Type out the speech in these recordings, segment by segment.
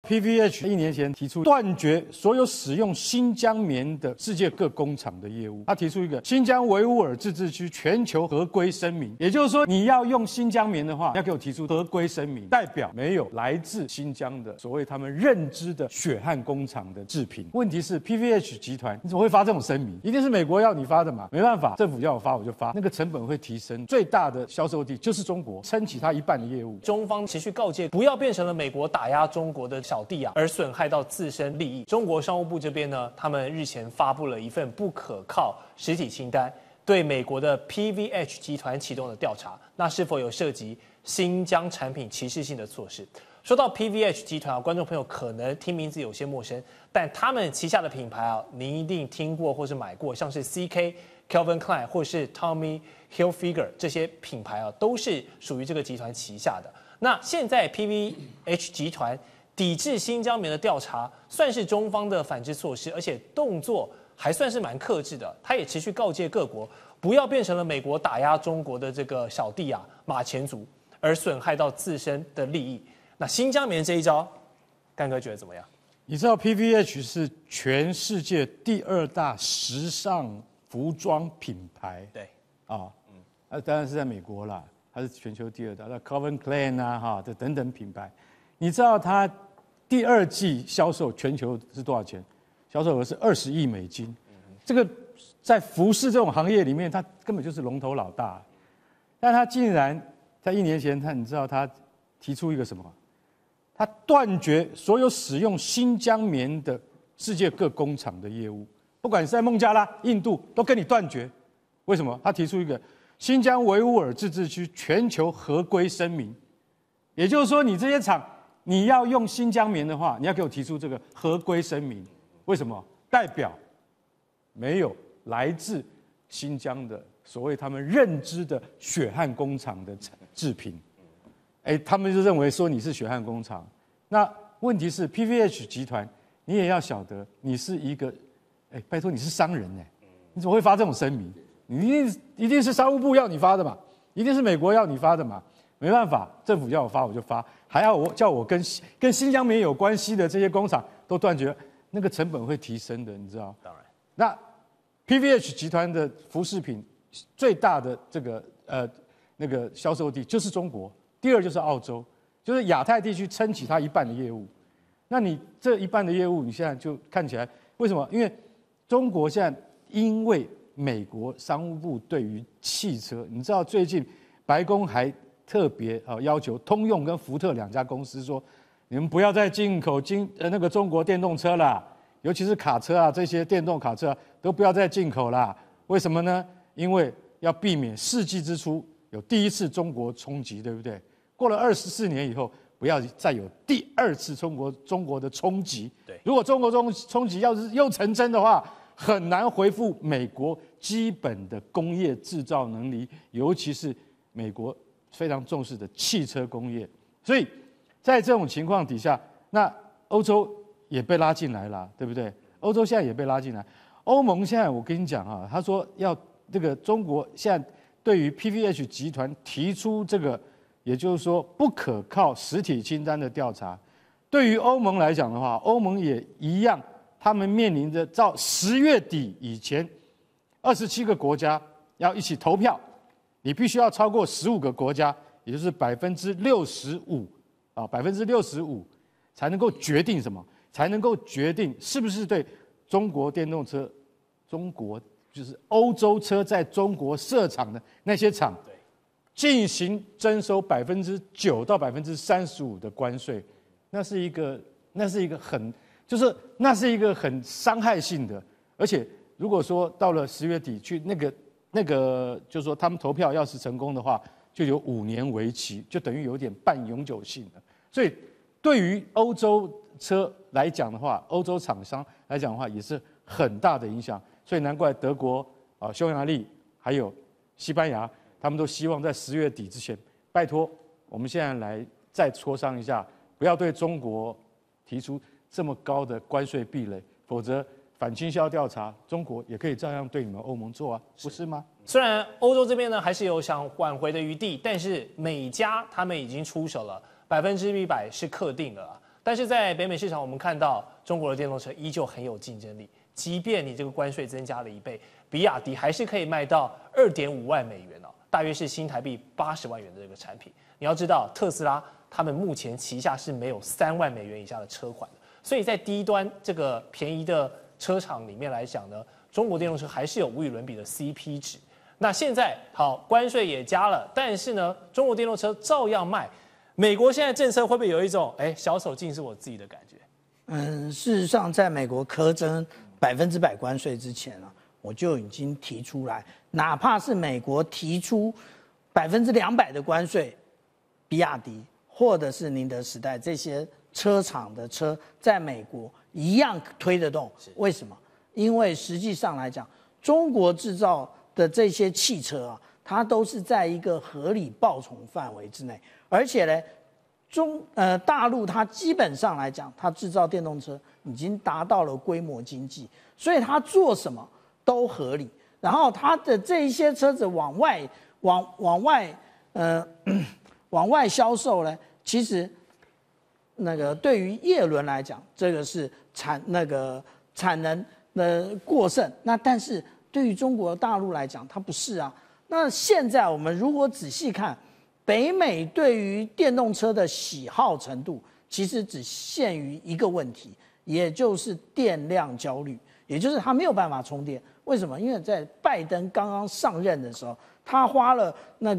PVH 1年前提出断绝所有使用新疆棉的世界各工厂的业务，他提出一个新疆维吾尔自治区全球合规声明，也就是说你要用新疆棉的话，要给我提出合规声明，代表没有来自新疆的所谓他们认知的血汗工厂的制品。问题是 PVH 集团你怎么会发这种声明？一定是美国要你发的嘛？没办法，政府要我发我就发，那个成本会提升，最大的销售地就是中国，撑起它一半的业务。 中方持续告诫，不要变成了美国打压中国的小弟啊，而损害到自身利益。中国商务部这边呢，他们日前发布了一份不可靠实体清单，对美国的 PVH 集团启动了调查，那是否有涉及新疆产品歧视性的措施？说到 PVH 集团啊，观众朋友可能听名字有些陌生，但他们旗下的品牌啊，您一定听过或是买过，像是 CK、Calvin Klein 或是 Tommy Hilfiger 这些品牌啊，都是属于这个集团旗下的。那现在 PVH 集团抵制新疆棉的调查，算是中方的反制措施，而且动作还算是蛮克制的。他也持续告诫各国，不要变成了美国打压中国的这个小弟啊、马前卒，而损害到自身的利益。那新疆棉这一招，干哥觉得怎么样？ 你知道 PVH 是全世界第2大时尚服装品牌， 对啊，当然是在美国啦，它是全球第2大，那 Calvin Klein 啊，哈，这等等品牌，你知道它第2季销售全球是多少钱？销售额是20亿美金，这个在服饰这种行业里面，它根本就是龙头老大，但它竟然在1年前，你知道它提出一个什么？他断绝所有使用新疆棉的世界各工厂的业务，不管是在孟加拉、印度，都跟你断绝。为什么？他提出一个新疆维吾尔自治区全球合规声明，也就是说，你这些厂你要用新疆棉的话，你要给我提出这个合规声明。为什么？代表没有来自新疆的所谓他们认知的血汗工厂的制品。他们就认为说你是血汗工厂，那问题是 PVH 集团，你也要晓得，你是一个，拜托你是商人你怎么会发这种声明？你一定是商务部要你发的嘛，一定是美国要你发的嘛，没办法，政府叫我发我就发，还要叫我跟新疆棉有关系的这些工厂都断绝，那个成本会提升的，你知道？ 当然， 那 PVH 集团的服饰品最大的这个那个销售地就是中国。第2就是澳洲，就是亚太地区撑起它一半的业务。那你这一半的业务，你现在就看起来为什么？因为中国现在因为美国商务部对于汽车，你知道最近白宫还特别要求通用跟福特2家公司说，你们不要再进口那个中国电动车啦，尤其是卡车啊，这些电动卡车都不要再进口啦。为什么呢？因为要避免世纪之初有第1次中国冲击，对不对？过了24年以后，不要再有第2次中国的冲击。 对， 如果中国冲击要是又成真的话，很难恢复美国基本的工业制造能力，尤其是美国非常重视的汽车工业。所以在这种情况底下，那欧洲也被拉进来了，对不对？欧洲现在也被拉进来，欧盟现在我跟你讲啊，他说要这个中国现在对于 PVH 集团提出这个。也就是说，不可靠实体清单的调查，对于欧盟来讲的话，欧盟也一样，他们面临着到10月底以前，27个国家要一起投票，你必须要超过15个国家，也就是65%啊，65%才能够决定什么？才能够决定是不是对中国电动车，中国就是欧洲车在中国设厂的那些厂。进行征收9%到35%的关税，那是一个很伤害性的，而且如果说到了10月底去那个，就是说他们投票要是成功的话，就有5年为期，就等于有点半永久性的。所以对于欧洲车来讲的话，欧洲厂商来讲的话，也是很大的影响。所以难怪德国匈牙利还有西班牙。他们都希望在10月底之前，拜托，我们现在来再磋商一下，不要对中国提出这么高的关税壁垒，否则反倾销调查，中国也可以照样对你们欧盟做啊，不是吗？ 虽然欧洲这边呢还是有想挽回的余地，但是美加他们已经出手了，100%是克定的了。 但是在北美市场，我们看到中国的电动车依旧很有竞争力，即便你这个关税增加了1倍，比亚迪还是可以卖到2.5万美元哦，大约是新台币80万元的这个产品。你要知道，特斯拉他们目前旗下是没有3万美元以下的车款的，所以在低端这个便宜的车厂里面来讲呢，中国电动车还是有无与伦比的 CP 值。那现在好，关税也加了，但是呢，中国电动车照样卖。美国现在政策会不会有一种小手尽是我自己的感觉？ 事实上，在美国苛征100%关税之前啊，我就已经提出来，哪怕是美国提出200%的关税，比亚迪或者是宁德时代这些车厂的车，在美国一样推得动。为什么？因为实际上来讲，中国制造的这些汽车啊，它都是在一个合理报酬范围之内，而且呢，大陆它基本上来讲，它制造电动车已经达到了规模经济，所以它做什么都合理。然后它的这一些车子往外销售呢，其实对于叶伦来讲，这个是产能过剩。那但是对于中国大陆来讲，它不是啊。那现在我们如果仔细看，北美对于电动车的喜好程度，其实只限于一个问题，也就是电量焦虑，也就是他没有办法充电。为什么？因为在拜登刚刚上任的时候，他花了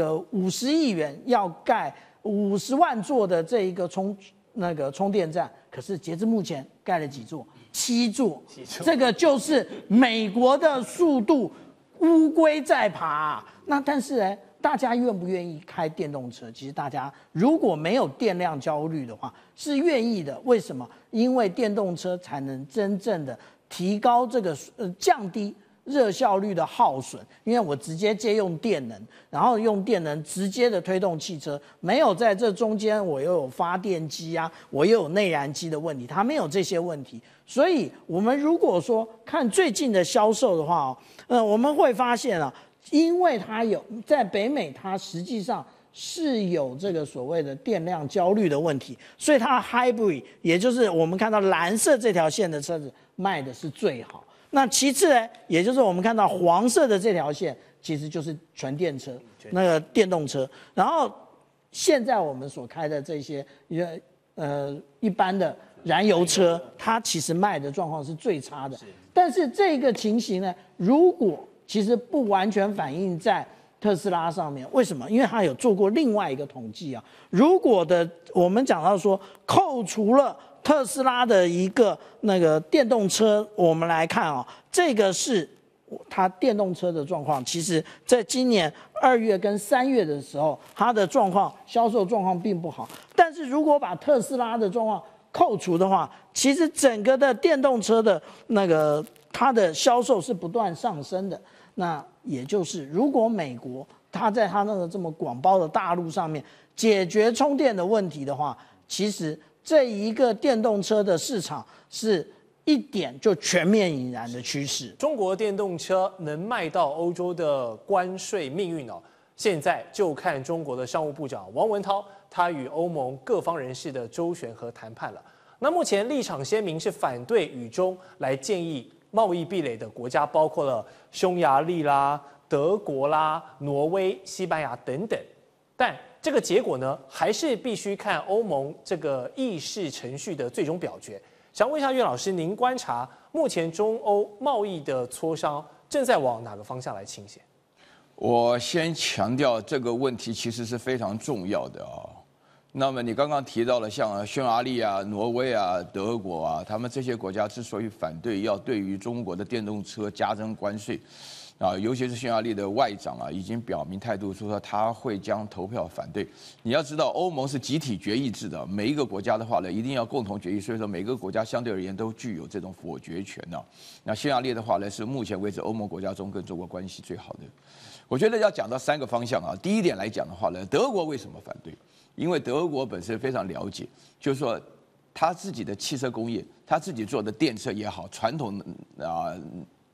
50亿元要盖50万座的这一个充电站，可是截至目前盖了几座？7座，这个就是美国的速度，乌龟在爬。那但是呢，大家愿不愿意开电动车？其实大家如果没有电量焦虑的话，是愿意的。为什么？因为电动车才能真正的提高降低热效率的耗损，因为我直接借用电能，然后用电能直接的推动汽车，没有在这中间我又有发电机啊，我又有内燃机的问题，它没有这些问题。所以我们如果说看最近的销售的话，我们会发现啊，因为它有在北美，它实际上是有这个所谓的电量焦虑的问题，所以它 hybrid， 也就是我们看到蓝色这条线的车子卖的是最好。那其次呢，也就是我们看到黄色的这条线，其实就是纯电车，电动车。然后现在我们所开的这些一般的燃油车，它其实卖的状况是最差的。但是这个情形呢，如果其实不完全反映在特斯拉上面，为什么？因为他有做过另外一个统计啊。如果我们讲到说，扣除了特斯拉的一个电动车，我们来看啊，这个是它电动车的状况。其实在今年2月跟3月的时候，它的销售状况并不好。但是如果把特斯拉的状况扣除的话，其实整个的电动车的它的销售是不断上升的。那也就是如果美国它在它这么广袤的大陆上面解决充电的问题的话，其实这一个电动车的市场是一点就全面引燃的趋势。 中国电动车能卖到欧洲的关税命运哦，现在就看中国的商务部长王文涛他与欧盟各方人士的周旋和谈判了。那目前立场鲜明，是反对与中来建议贸易壁垒的国家，包括了匈牙利啦、德国啦、挪威、西班牙等等。但这个结果呢，还是必须看欧盟这个议事程序的最终表决。想问一下岳老师，您观察目前中欧贸易的磋商正在往哪个方向来倾斜？ 我先强调这个问题其实是非常重要的啊。那么你刚刚提到了像匈牙利啊、挪威啊、德国啊，他们这些国家之所以反对要对于中国的电动车加征关税，尤其是匈牙利的外长已经表明态度，说他会将投票反对。你要知道，欧盟是集体决议制的，每一个国家的话呢，一定要共同决议，所以说每个国家相对而言都具有这种否决权那匈牙利的话呢，是目前为止欧盟国家中跟中国关系最好的。我觉得要讲到3个方向第一点来讲的话呢，德国为什么反对？因为德国本身非常了解，就是说他自己的汽车工业，他自己做的电车也好，传统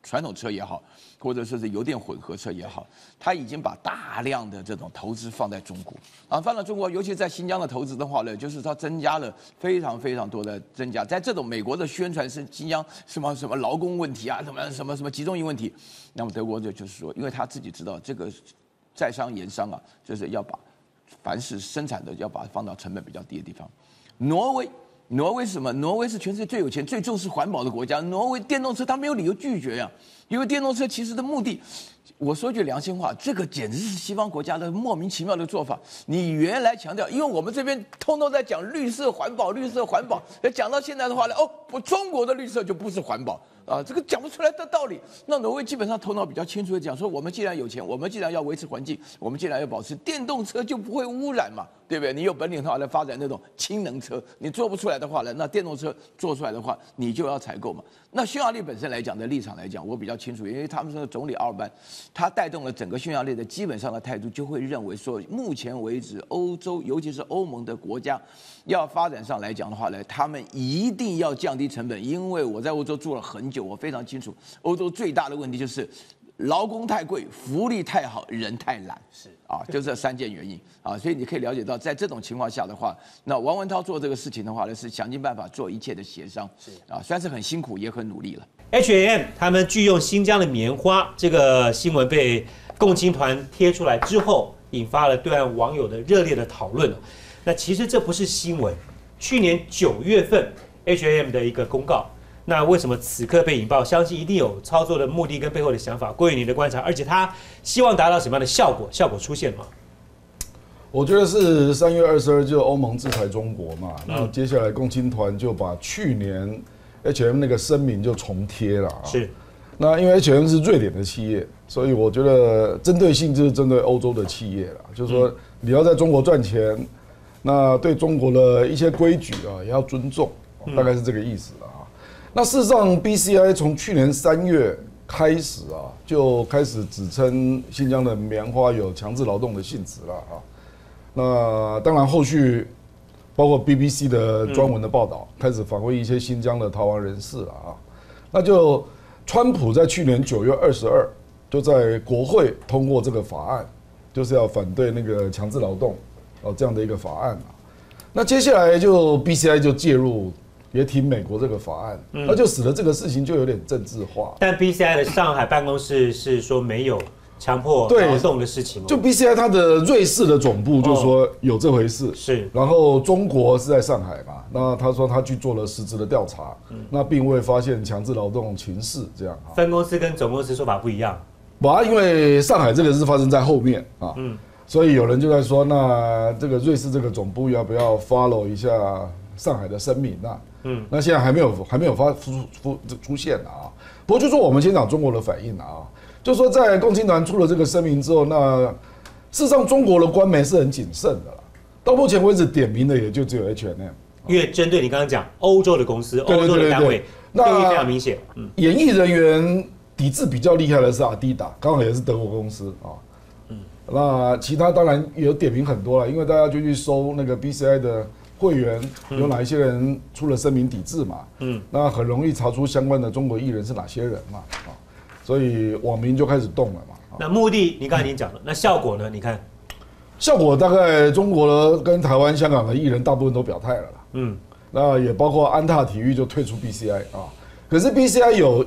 传统车也好，或者说是油电混合车也好，它已经把大量的这种投资放在中国，放在中国，尤其在新疆的投资的话呢，就是它增加了非常非常多的增加。在这种美国的宣传是新疆什么劳工问题啊，什么集中营问题，那么德国就是说，因为他自己知道这个在商言商啊，就是要把凡是生产的要把它放到成本比较低的地方。挪威是什么？挪威是全世界最有钱、最重视环保的国家。挪威电动车它没有理由拒绝呀，因为电动车其实的目的，我说句良心话，这个简直是西方国家的莫名其妙的做法。你原来强调，因为我们这边通通在讲绿色环保，讲到现在的话呢，中国的绿色就不是环保。这个讲不出来的道理。那挪威基本上头脑比较清楚的讲说，我们既然有钱，我们既然要维持环境，我们既然要保持电动车就不会污染嘛，对不对？你有本领的话来发展那种氢能车，你做不出来的话呢，那电动车做出来的话，你就要采购嘛。那匈牙利本身来讲的立场来讲，我比较清楚，因为他们说总理奥尔班，他带动了整个匈牙利的基本上的态度，就会认为说，目前为止欧洲尤其是欧盟的国家要发展上来讲的话呢，他们一定要降低成本，因为我在欧洲住了很久，我非常清楚，欧洲最大的问题就是劳工太贵，福利太好，人太懒，就这3件原因所以你可以了解到，在这种情况下的话，那王文涛做这个事情的话呢，是想尽办法做一切的协商，虽然是很辛苦，也很努力了。 H&M 他们拒用新疆的棉花，这个新闻被共青团贴出来之后，引发了对岸网友的热烈的讨论。那其实这不是新闻，去年9月份 H&M 的一个公告。那为什么此刻被引爆？相信一定有操作的目的跟背后的想法。郭宇，你的观察，而且他希望达到什么样的效果？效果出现吗？ 我觉得是3月22就欧盟制裁中国嘛，然后接下来共青团就把去年 H&M 那个声明就重贴了。 是。 那因为 H&M 是瑞典的企业，所以我觉得针对性就是针对欧洲的企业了，就是说你要在中国赚钱，那对中国的一些规矩也要尊重，大概是这个意思。那事实上 ，BCI 从去年3月开始就开始指称新疆的棉花有强制劳动的性质了那当然后续包括 BBC 的专文的报道，开始访问一些新疆的逃亡人士了那就川普在去年9月22就在国会通过这个法案，就是要反对那个强制劳动这样的一个法案那接下来就 BCI 就介入。也挺美国这个法案，那就使得这个事情就有点政治化。 但 BCI 的上海办公室是说没有强迫劳动的事情。 就 BCI 它的瑞士的总部就说有这回事， 是。 然后中国是在上海嘛，那他说他去做了实质的调查，那并未发现强制劳动情事这样分公司跟总公司说法不一样。 因为上海这个是发生在后面所以有人就在说，那这个瑞士这个总部要不要 follow 一下上海的声明那现在还没有出现不过就说我们先讲中国的反应就说在共青团出了这个声明之后，那事实上中国的官媒是很谨慎的到目前为止点名的也就只有 H&M， 因为针对你刚刚讲欧洲的公司、欧洲的单位，用意非常明显。 演艺人员抵制比较厉害的是阿迪达，刚好也是德国公司那其他当然也有点名很多了，因为大家就去搜那个 BCI 的会员有哪一些人出了声明抵制嘛，那很容易查出相关的中国艺人是哪些人嘛，所以网民就开始动了嘛。 那目的你刚才已经讲了，那效果呢？你看， 效果大概中国跟台湾、香港的艺人大部分都表态了那也包括安踏体育就退出 BCI 可是 BCI 有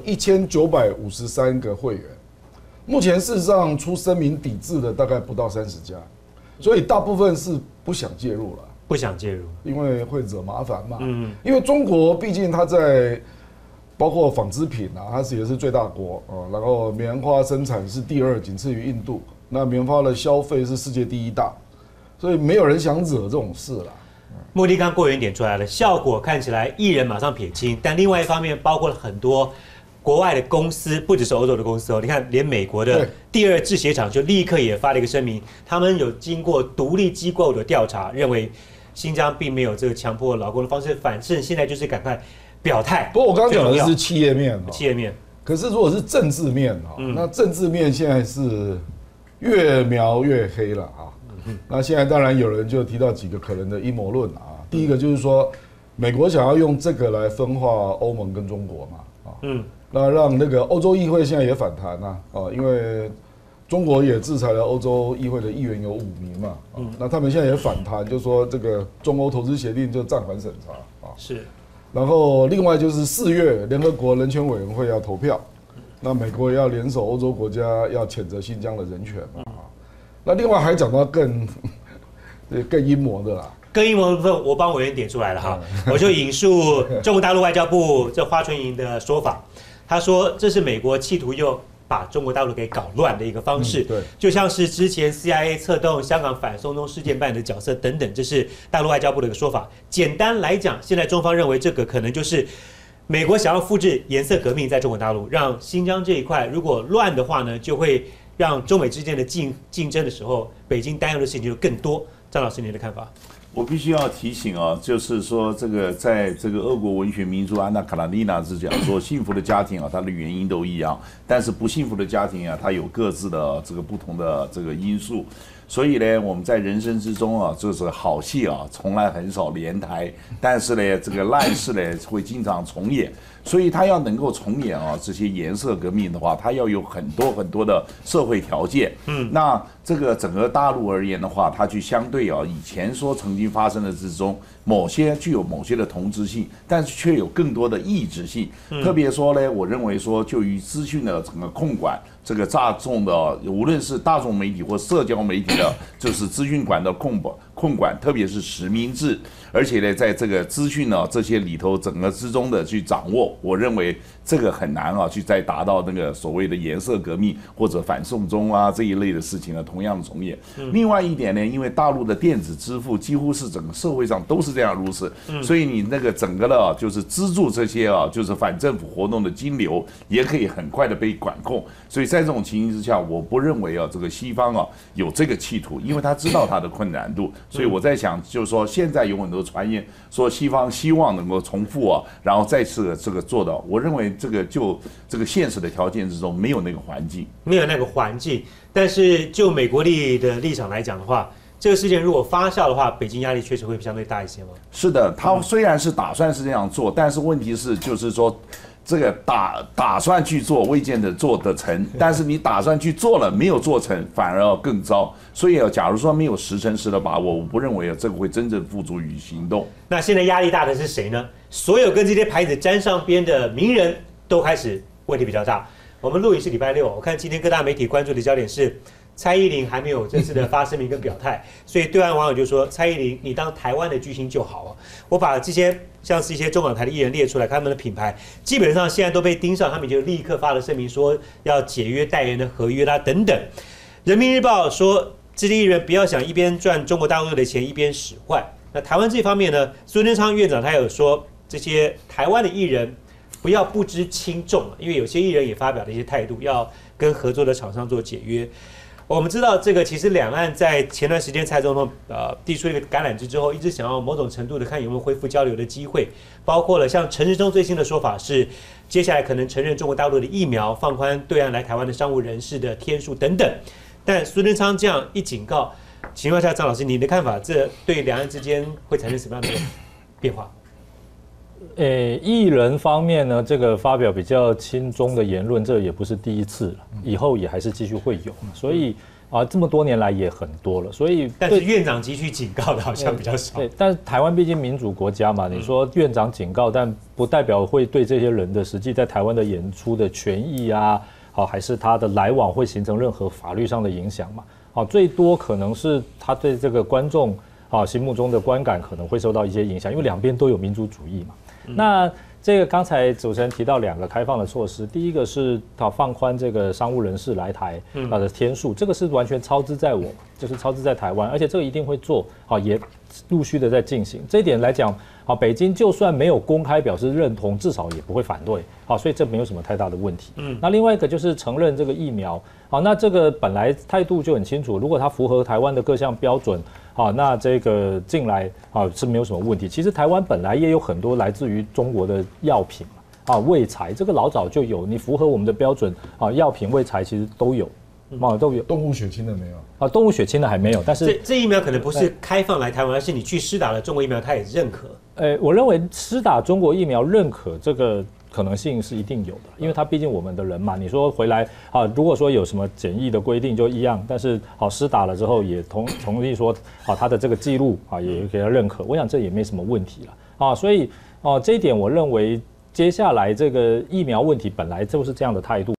1953个会员，目前事实上出声明抵制的大概不到30家，所以大部分是不想介入了。 不想介入， 因为会惹麻烦嘛。因为中国毕竟它在包括纺织品它也是最大国然后棉花生产是第2，仅次于印度。那棉花的消费是世界第1大，所以没有人想惹这种事啦。 目的刚过远点出来了，效果看起来艺人马上撇清，但另外一方面包括了很多国外的公司，不只是欧洲的公司你看连美国的第2制鞋厂就立刻也发了一个声明，他们有经过独立机构的调查，认为新疆并没有这个强迫劳工的方式，反正现在就是赶快表态。 不过我刚刚讲的是企业面企业面。 可是如果是政治面那政治面现在是越描越黑了那现在当然有人就提到几个可能的阴谋论第一个就是说，美国想要用这个来分化欧盟跟中国嘛， 那让那个欧洲议会现在也反弹因为中国也制裁了欧洲议会的议员有5名嘛，那他们现在也反弹，就说这个中欧投资协定就暂缓审查是。 然后另外就是4月联合国人权委员会要投票，那美国也要联手欧洲国家要谴责新疆的人权那另外还讲到更阴谋的啦。 更阴谋的部分，我帮委员点出来了哈，我就引述中国大陆外交部这华春莹的说法，他说这是美国企图用把中国大陆给搞乱的一个方式， 对， 就像是之前 CIA 策动香港反送中事件扮演的角色等等，这是大陆外交部的一个说法。简单来讲，现在中方认为这个可能就是美国想要复制颜色革命在中国大陆，让新疆这一块如果乱的话呢，就会让中美之间的竞争的时候，北京担忧的事情就更多。张老师，您的看法？ 我必须要提醒就是说这个在这个俄国文学名著安娜卡列尼娜是讲说，幸福的家庭它的原因都一样，但是不幸福的家庭它有各自的这个不同的这个因素。所以呢，我们在人生之中就是好戏从来很少连台，但是呢，这个烂事呢会经常重演。所以他要能够重演这些颜色革命的话，他要有很多的社会条件。那这个整个大陆而言的话，它去相对以前说曾经发生的之中，具有某些的同质性，但是却有更多的异质性。特别说呢，我认为说就于资讯的整个控管。这个大众的，无论是大众媒体或社交媒体的，就是资讯管的控管，特别是实名制，而且呢，在这个资讯这些里头整个之中的去掌握，我认为这个很难去再达到那个所谓的颜色革命或者反送中这一类的事情同样的重演。另外一点呢，因为大陆的电子支付几乎是整个社会上都是这样如此，所以你那个整个的就是资助这些就是反政府活动的金流也可以很快的被管控，所以在这种情形之下，我不认为这个西方有这个企图，因为他知道他的困难度，所以我在想，就是说现在有很多传言说西方希望能够重复然后再次这个做到，我认为这个就这个现实的条件之中没有那个环境， 但是就美国的立场来讲的话，这个事件如果发酵的话，北京压力确实会相对大一些吗？ 是的，他虽然是打算是这样做，但是问题是就是说。这个打算去做，未见得做得成。但是你打算去做了，没有做成，反而要更糟。所以假如说没有10成10的把握，我不认为这个会真正付诸于行动。 那现在压力大的是谁呢？所有跟这些牌子沾上边的名人都开始问题比较大。我们录影是礼拜6，我看今天各大媒体关注的焦点是蔡依林还没有正式的发声明跟表态，所以对岸网友就说：“蔡依林，你当台湾的巨星就好我把这些像是一些中港台的艺人列出来，他们的品牌基本上现在都被盯上，他们就立刻发了声明说要解约代言的合约啦等等。人民日报说，这些艺人不要想一边赚中国大陆的钱一边使坏。那台湾这方面呢，孙贞昌院长他有说，这些台湾的艺人不要不知轻重，因为有些艺人也发表了一些态度，要跟合作的厂商做解约。我们知道这个其实两岸在前段时间蔡总统递出一个橄榄枝之后，一直想要某种程度的看有没有恢复交流的机会，包括了像陈时中最新的说法是，接下来可能承认中国大陆的疫苗，放宽对岸来台湾的商务人士的天数等等。但孙贞昌这样一警告情况下，张老师你的看法，这对两岸之间会产生什么样的变化？ 艺人方面呢，这个发表比较亲中的言论，这也不是第一次了，以后也还是继续会有，所以这么多年来也很多了，所以但是院长急去警告的好像比较少。 对，但是台湾毕竟民主国家嘛，你说院长警告，但不代表会对这些人的实际在台湾的演出的权益还是他的来往会形成任何法律上的影响嘛？最多可能是他对这个观众心目中的观感可能会受到一些影响，因为两边都有民主主义嘛。那这个刚才主持人提到2个开放的措施，第一个是放宽这个商务人士来台的天数，这个是完全操之在我，就是操之在台湾，而且这个一定会做，也陆续的在进行。这一点来讲，北京就算没有公开表示认同，至少也不会反对，所以这没有什么太大的问题。那另外一个就是承认这个疫苗，那这个本来态度就很清楚，如果它符合台湾的各项标准。那这个进来是没有什么问题。其实台湾本来也有很多来自于中国的药品卫材，这个老早就有，你符合我们的标准药品卫材其实都有，都有。 动物血清的没有动物血清的还没有，但是这疫苗可能不是开放来台湾，而是你去施打了中国疫苗，它也认可。 我认为施打中国疫苗认可这个可能性是一定有的，因为他毕竟我们的人嘛。你说回来啊，如果说有什么检疫的规定就一样，但是好施打了之后也同意说啊他的这个记录啊也给他认可，我想这也没什么问题了啊。所以这一点我认为接下来这个疫苗问题本来就是这样的态度。